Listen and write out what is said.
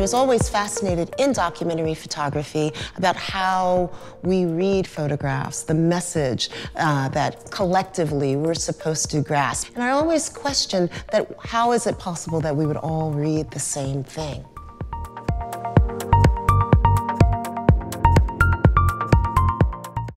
was always fascinated in documentary photography about how we read photographs, the message that collectively we're supposed to grasp. And I always questioned that how is it possible that we would all read the same thing?